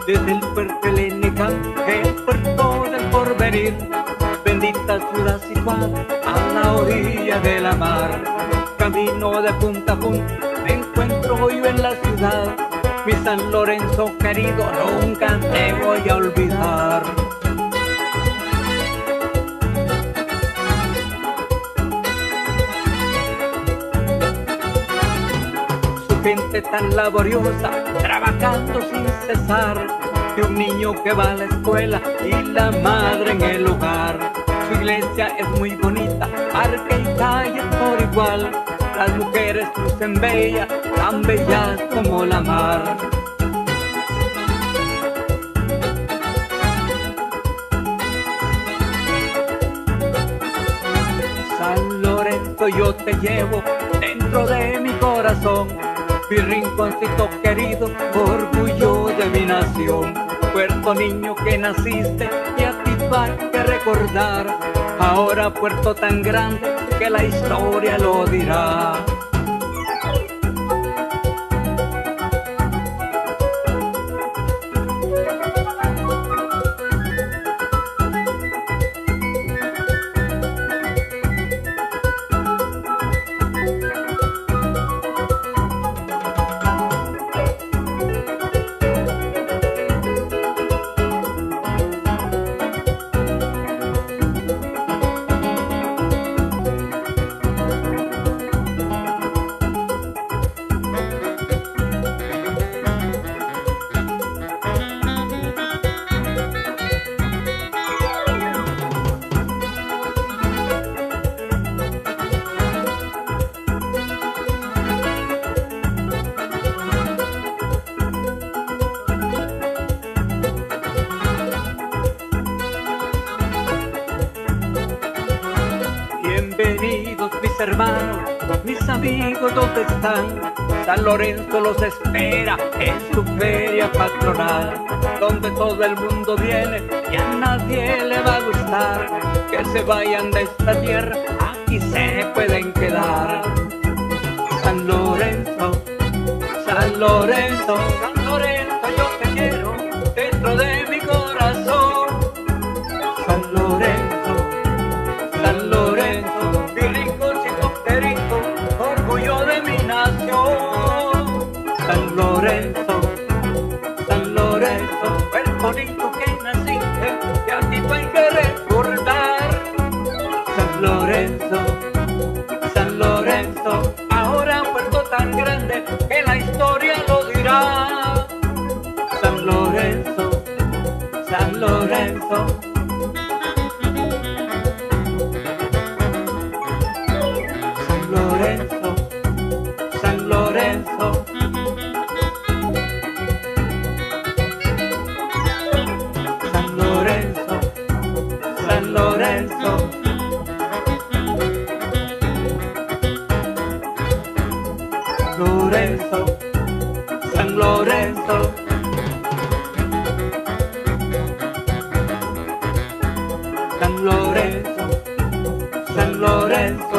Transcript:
desde el puerto Lenicán, el puerto del porvenir, bendita ciudad situada a la orilla de la mar. Camino de punta a punta, me encuentro yo en la ciudad, mi San Lorenzo querido, nunca te voy a olvidar. Su gente tan laboriosa, trabajando sin cesar, de un niño que va a la escuela y la madre en el hogar. Su iglesia es muy bonita, parque y calle por igual, las mujeres lucen bellas, tan bellas como la mar. San Lorenzo yo te llevo dentro de mi corazón, mi rinconcito querido, orgullo de mi nación. Puerto niño que naciste y a ti va que recordar, ahora puerto tan grande que la historia lo dirá. Bienvenidos mis hermanos, mis amigos, ¿dónde están? San Lorenzo los espera en su feria patronal, donde todo el mundo viene y a nadie le va a gustar que se vayan de esta tierra, aquí se pueden quedar. San Lorenzo, San Lorenzo, San Lorenzo, yo te quiero dentro de mi corazón. San Lorenzo, San Lorenzo, mi rinconcito querido, orgullo de mi nación. San Lorenzo, San Lorenzo, el bonito que naciste, que a ti hay que recordar. San Lorenzo, San Lorenzo, ahora puerto tan grande que la historia lo dirá. San Lorenzo, San Lorenzo. San Lorenzo, San Lorenzo. San Lorenzo, San Lorenzo. Lorenzo, San Lorenzo. San Lorenzo, San Lorenzo.